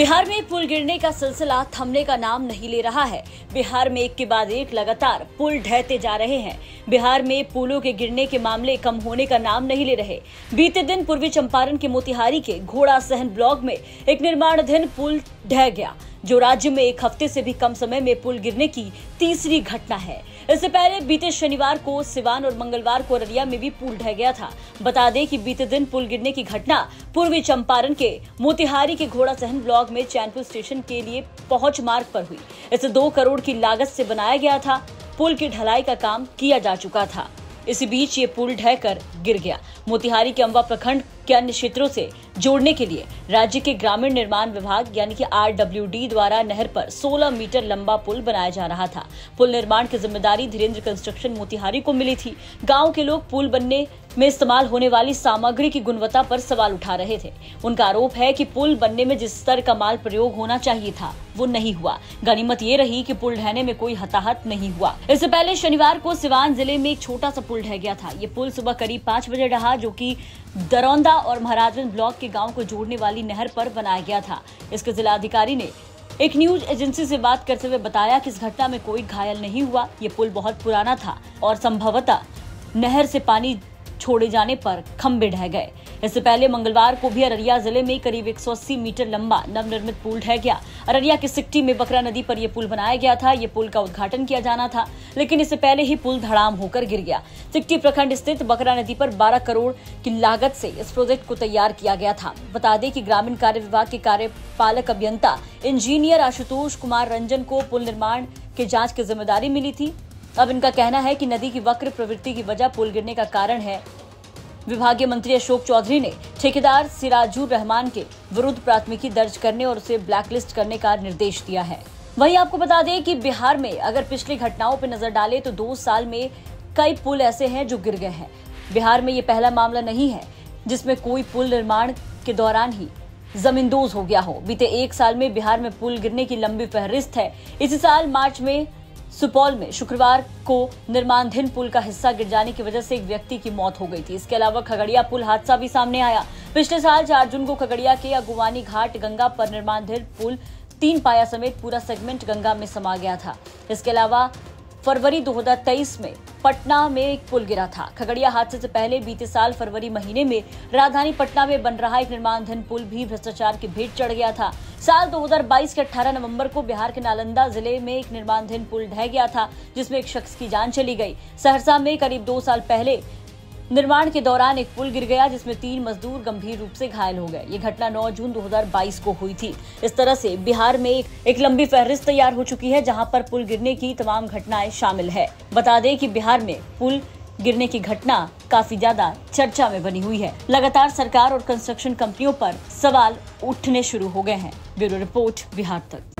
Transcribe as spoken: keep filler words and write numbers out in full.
बिहार में पुल गिरने का सिलसिला थमने का नाम नहीं ले रहा है। बिहार में एक के बाद एक लगातार पुल ढहते जा रहे हैं। बिहार में पुलों के गिरने के मामले कम होने का नाम नहीं ले रहे। बीते दिन पूर्वी चंपारण के मोतिहारी के घोड़ा सहन ब्लॉक में एक निर्माणाधीन पुल ढह गया, जो राज्य में एक हफ्ते से भी कम समय में पुल गिरने की तीसरी घटना है। इससे पहले बीते शनिवार को सिवान और मंगलवार को अररिया में भी पुल ढह गया था। बता दें कि बीते दिन पुल गिरने की घटना पूर्वी चंपारण के मोतिहारी के घोड़ा सहन ब्लॉक में चैनपुर स्टेशन के लिए पहुंच मार्ग पर हुई। इसे दो करोड़ की लागत से बनाया गया था। पुल की ढलाई का काम किया जा चुका था। इसी बीच ये पुल ढहकर गिर गया। मोतिहारी के अम्बा प्रखंड के अन्य क्षेत्रों से जोड़ने के लिए राज्य के ग्रामीण निर्माण विभाग यानी कि आर डब्ल्यू डी द्वारा नहर पर सोलह मीटर लंबा पुल बनाया जा रहा था। पुल निर्माण की जिम्मेदारी धीरेन्द्र कंस्ट्रक्शन मोतिहारी को मिली थी। गांव के लोग पुल बनने में इस्तेमाल होने वाली सामग्री की गुणवत्ता पर सवाल उठा रहे थे। उनका आरोप है कि पुल बनने में जिस स्तर का माल प्रयोग होना चाहिए था वो नहीं हुआ। गनीमत ये रही कि पुल ढहने में कोई हताहत नहीं हुआ। इससे पहले शनिवार को सिवान जिले में एक छोटा सा पुल ढह गया था। ये पुल सुबह करीब पाँच बजे ढहा, जो कि दरौंदा और महाराजगंज ब्लॉक के गांव को जोड़ने वाली नहर पर बनाया गया था। इसके जिलाधिकारी ने एक न्यूज एजेंसी से बात करते हुए बताया कि इस घटना में कोई घायल नहीं हुआ। ये पुल बहुत पुराना था और संभवतः नहर से पानी छोड़े जाने पर खंभे ढह गए। इससे पहले मंगलवार को भी अररिया जिले में करीब एक सौ अस्सी मीटर लंबा नवनिर्मित पुल ढह गया। अररिया के सिकटी में बकरा नदी पर यह पुल बनाया गया था। ये पुल का उद्घाटन किया जाना था, लेकिन इससे पहले ही पुल धड़ाम होकर गिर गया। सिकटी प्रखंड स्थित बकरा नदी पर बारह करोड़ की लागत से इस प्रोजेक्ट को तैयार किया गया था। बता दें कि ग्रामीण कार्य विभाग के कार्यपालक अभियंता इंजीनियर आशुतोष कुमार रंजन को पुल निर्माण के जाँच की जिम्मेदारी मिली थी। अब इनका कहना है कि नदी की वक्र प्रवृत्ति की वजह पुल गिरने का कारण है। विभागीय मंत्री अशोक चौधरी ने ठेकेदार सिराजुर रहमान के विरुद्ध प्राथमिकी दर्ज करने और उसे ब्लैकलिस्ट करने का निर्देश दिया है। वहीं आपको बता दें कि बिहार में अगर पिछली घटनाओं पर नजर डालें तो दो साल में कई पुल ऐसे हैं जो गिर गए हैं। बिहार में ये पहला मामला नहीं है जिसमें कोई पुल निर्माण के दौरान ही जमींदोज हो गया हो। बीते एक साल में बिहार में पुल गिरने की लंबी फहरिस्त है। इसी साल मार्च में सुपौल में शुक्रवार को निर्माणाधीन पुल का हिस्सा गिर जाने की वजह से एक व्यक्ति की मौत हो गई थी। इसके अलावा खगड़िया पुल हादसा भी सामने आया। पिछले साल चार जून को खगड़िया के अगुवानी घाट गंगा पर निर्माणाधीन पुल तीन पाया समेत पूरा सेगमेंट गंगा में समा गया था। इसके अलावा फरवरी दो हजार तेईस में पटना में एक पुल गिरा था। खगड़िया हादसे से पहले बीते साल फरवरी महीने में राजधानी पटना में बन रहा एक निर्माणाधीन पुल भी भ्रष्टाचार की भेंट चढ़ गया था। साल दो हजार बाईस के अठारह नवंबर को बिहार के नालंदा जिले में एक निर्माणाधीन पुल ढह गया था, जिसमें एक शख्स की जान चली गई। सहरसा में करीब दो साल पहले निर्माण के दौरान एक पुल गिर गया, जिसमें तीन मजदूर गंभीर रूप से घायल हो गए। ये घटना नौ जून दो हजार बाईस को हुई थी। इस तरह से बिहार में एक, एक लंबी फहरिस्त तैयार हो चुकी है, जहां पर पुल गिरने की तमाम घटनाएं शामिल है। बता दें कि बिहार में पुल गिरने की घटना काफी ज्यादा चर्चा में बनी हुई है। लगातार सरकार और कंस्ट्रक्शन कंपनियों पर सवाल उठने शुरू हो गए हैं। ब्यूरो रिपोर्ट, बिहार तक।